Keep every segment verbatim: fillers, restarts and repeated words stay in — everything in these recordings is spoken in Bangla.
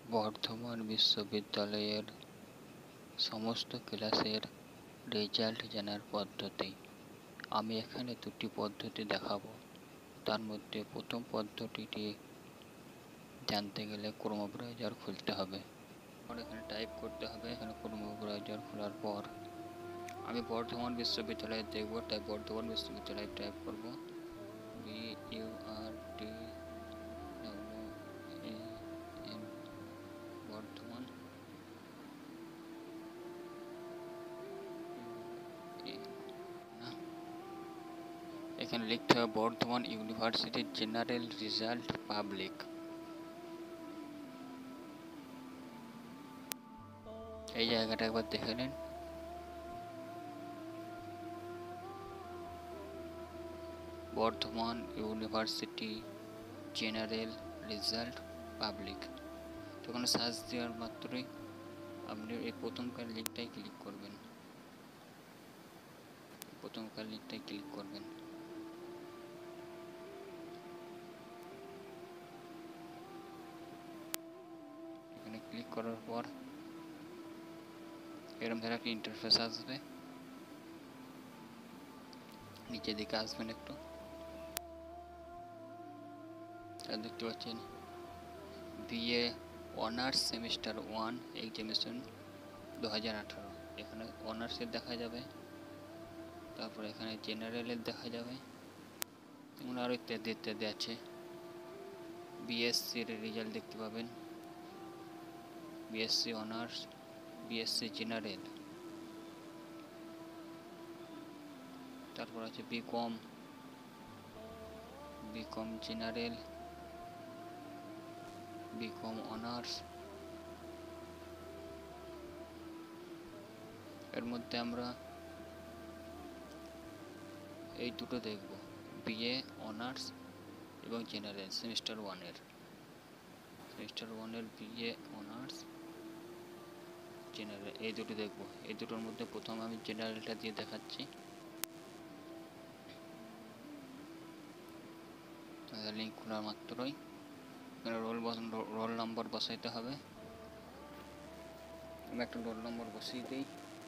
বর্ধমান বিশ্ববিদ্যালয়ের সমস্ত ক্লাসের রেজাল্ট জানার পদ্ধতি। আমি এখানে দুটি পদ্ধতি দেখাবো। তার মধ্যে প্রথম পদ্ধতিটি জানতে গেলে ক্রোম ব্রাউজার খুলতে হবে। আর এখানে টাইপ করতে হবে। এখানে ক্রোম ব্রাউজার খোলার পর আমি বর্ধমান বিশ্ববিদ্যালয়ে দেখব, তাই বর্ধমান বিশ্ববিদ্যালয়ে টাইপ করব B U R D W A N Bardhaman. এখানে লিখতে হবে Bardhaman university general result public. এই জায়গাটা একবার দেখে নিন। Bardhaman university general result public. তো ওখানে সার্চ দেওয়ার মাত্রই আপনি এই প্রথমকার লিঙ্কটাই ক্লিক করবেন। প্রথমকার লিঙ্কটাই ক্লিক করবেন। এখানে ক্লিক করার পর এরকম ধরে একটা ইন্টারফেস আসবে। নিচের দিকে আসবেন একটু, দেখতে পাচ্ছেন BA honours semester one examination দু হাজার আঠারো। এখানে অনার্সের দেখা যাবে, তারপর এখানে জেনারেলের দেখা যাবে, এবং আরও ইত্যাদি ইত্যাদি আছে। বিএসসির রেজাল্ট দেখতে পাবেন, বিএসসি অনার্স, বিএসসি জেনারেল, তারপর আছে BCom, BCom general, BCom honours. এর মধ্যে আমরা এই দুটো দেখব, বিএ অনার্স এবং জেনারেল সেমিস্টার ওয়ানের সেমিস্টার ওয়ানের বিএ অনার্স জেনারেল, এই দুটো দেখব। এই দুটোর মধ্যে প্রথম আমি জেনারেলটা দিয়ে দেখাচ্ছি। লিঙ্ক খোলার মাত্রই এখানে রোল রোল নম্বর বসাইতে হবে। আমি একটা রোল নম্বর বসিয়ে দিই।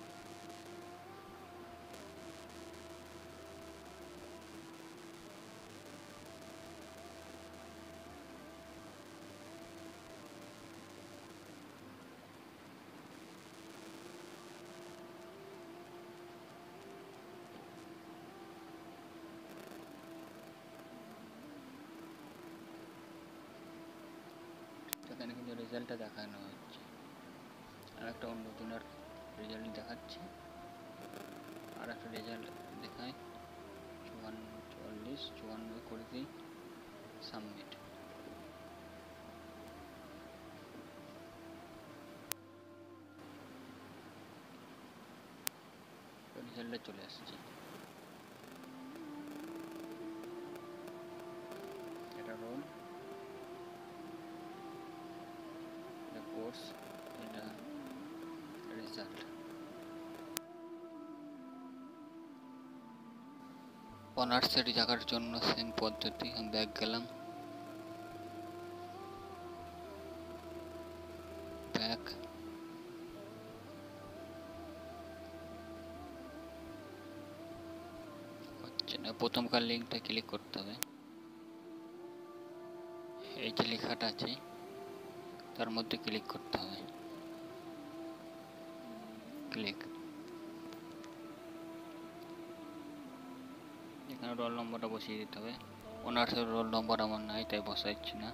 এখানে কিন্তু রেজাল্টটা দেখানো হচ্ছে। আর একটা অন্য জনের রেজাল্ট দেখাচ্ছে, আর একটা রেজাল্ট দেখায় চুয়ান্ন চুয়াল্লিশ চুয়ান্ন করে দিই, সাবমিট। রেজাল্টটা চলে আসছে। এটা রোল, এটা কোর্স, এটা রেজাল্ট। অনার্সের জায়গার জন্য সেম পদ্ধতি। আমি ব্যাক গেলাম, ব্যাক, হচ্ছে না। প্রথমকার লিঙ্কটা ক্লিক করতে হবে। এই যে লেখাটা আছে তার মধ্যে ক্লিক করতে হবে, ক্লিক। এখানে রোল নম্বরটা বসিয়ে দিতে হবে। অনার্সের রোল নম্বর আমার নাই, তাই বসাচ্ছি না।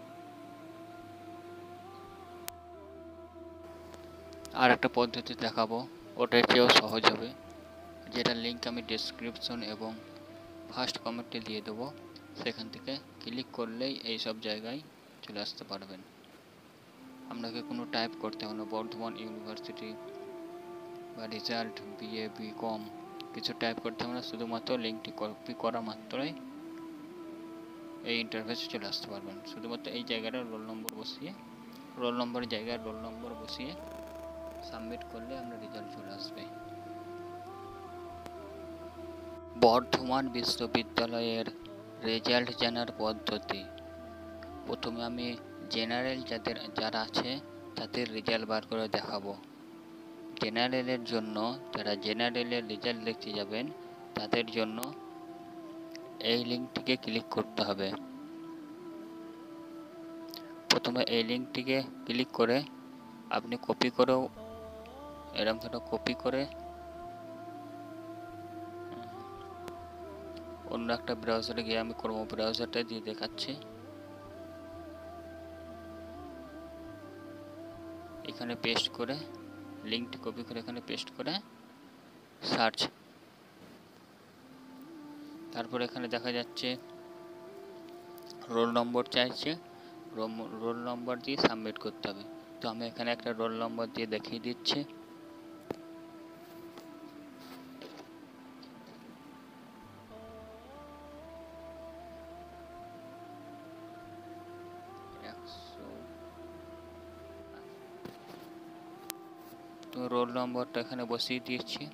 আর একটা পদ্ধতি দেখাবো, ওটার চেয়েও সহজ হবে, যেটা লিঙ্ক আমি ডেসক্রিপশন এবং ফার্স্ট কমেন্টে দিয়ে দেবো। সেখান থেকে ক্লিক করলেই এই সব জায়গায় চলে আসতে পারবেন। আপনাকে কোনো টাইপ করতে হবে না। বর্ধমান ইউনিভার্সিটি বা রেজাল্ট, বিএ, বিকম কিছু টাইপ করতে হবে না। শুধুমাত্র লিঙ্কটি কপি করা মাত্রই এই ইন্টারফেসে চলে আসতে পারবেন। শুধুমাত্র এই জায়গাটা রোল নম্বর বসিয়ে, রোল নম্বরের জায়গায় রোল নম্বর বসিয়ে সাবমিট করলে আপনার রেজাল্ট চলে আসবে। বর্ধমান বিশ্ববিদ্যালয়ের রেজাল্ট জানার পদ্ধতি। প্রথমে আমি জেনারেল যাদের যারা আছে তাদের রেজাল্ট বার করে দেখাবো। জেনারেলের জন্য যারা জেনারেলের রেজাল্ট দেখতে যাবেন তাদের জন্য এই লিঙ্কটিকে ক্লিক করতে হবে। প্রথমে এই লিঙ্কটিকে ক্লিক করে আপনি কপি করেও এরকম ধরো কপি করে অন্য একটা ব্রাউজারে গিয়ে আমি ক্রোম ব্রাউজারটা দিয়ে দেখাচ্ছি। এখানে পেস্ট করে লিঙ্কটি কপি করে এখানে পেস্ট করে সার্চ, তারপর এখানে দেখা যাচ্ছে রোল নম্বর চাইছে, রোল নম্বর দিয়ে সাবমিট করতে হবে। তো আমি এখানে একটা রোল নম্বর দিয়ে দেখিয়ে দিচ্ছি। তো রোল নম্বরটা এখানে বসিয়ে দিয়েছি।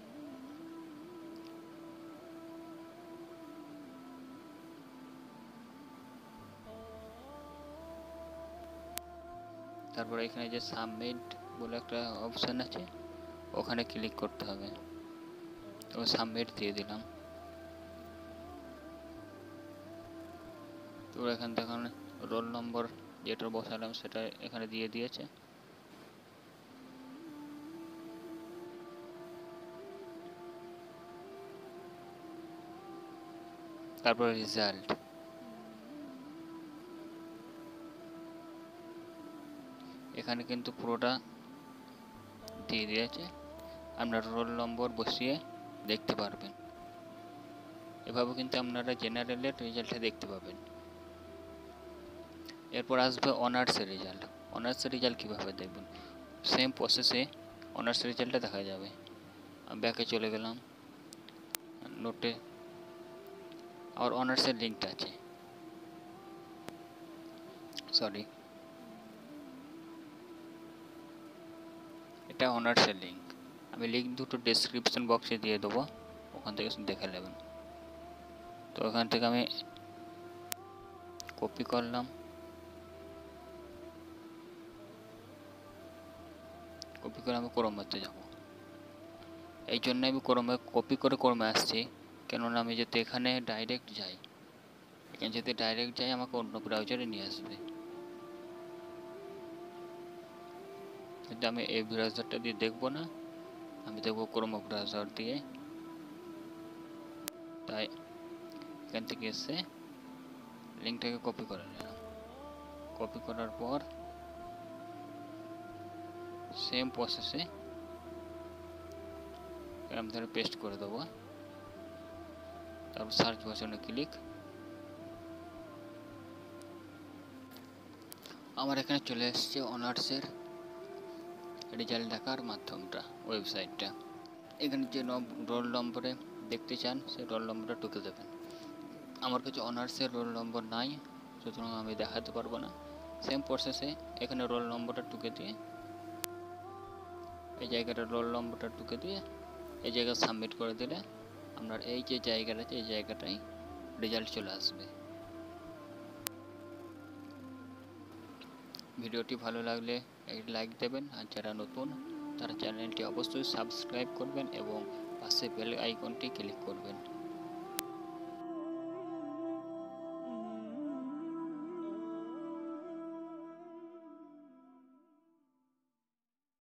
তারপর এখানে যে সাবমিট বলে একটা অপশন আছে ওখানে ক্লিক করতে হবে। তো সাবমিট দিয়ে দিলাম। তো এখান থেকে রোল নম্বর যেটা বসালাম সেটা এখানে দিয়ে দিয়েছে। তারপর রেজাল্ট, এখানে কিন্তু পুরোটা দিয়ে দিয়েছে, আপনার রোল নম্বর বসিয়ে দেখতে পারবেন। এভাবে কিন্তু আপনারা জেনারেলের রেজাল্টটা দেখতে পাবেন। এরপর আসবে অনার্সের রেজাল্ট। অনার্সের রেজাল্ট কীভাবে দেখবেন, সেম প্রসেসে অনার্স রেজাল্টটা দেখা যাবে। আমি ব্যাকে চলে গেলাম, নোটে আর অনার্সের লিঙ্কটা আছে, সরি এটা অনার্সের লিঙ্ক। আমি লিঙ্ক দুটো ডেসক্রিপশন বক্সে দিয়ে দেবো, ওখান থেকে দেখে নেবেন। তো ওখান থেকে আমি কপি করলাম, কপি করে আমি ক্রোমে যাব। এই জন্য আমি ক্রোমে কপি করে ক্রোমে আসছি, কেননা আমি যদি এখানে ডাইরেক্ট যাই, এখানে যদি ডাইরেক্ট যাই আমাকে অন্য ব্রাউজারে নিয়ে আসবে। কিন্তু আমি এই ব্রাউজারটা দিয়ে দেখবো না, আমি দেখবো ক্রোম ব্রাউজার দিয়ে। তাই এখান থেকে এসে লিঙ্কটাকে কপি করে নিলাম। কপি করার পর সেম প্রসেসে এরকম ধরে পেস্ট করে দেবো। তারপর সার্চ বাটনে ক্লিক, আমার এখানে চলে এসছে অনার্সের রেজাল্ট দেখার মাধ্যমটা, ওয়েবসাইটটা। এখানে যে রোল নম্বরে দেখতে চান সেই রোল নম্বরটা টুকে দেবেন। আমার কাছে অনার্সের রোল নম্বর নাই, সুতরাং আমি দেখাতে পারবো না। সেম প্রসেসে এখানে রোল নম্বরটা টুকে দিয়ে এই জায়গাটা রোল নম্বরটা টুকে দিয়ে এই জায়গা সাবমিট করে দিলে আপনার এই যে জায়গাটা আছে এই জায়গাটাই রেজাল্ট চলে আসবে। ভিডিওটি ভালো লাগলে একটি লাইক দেবেন, আর যারা নতুন তারা চ্যানেলটি অবশ্যই সাবস্ক্রাইব করবেন এবং পাশে বেল আইকনটি ক্লিক করবেন।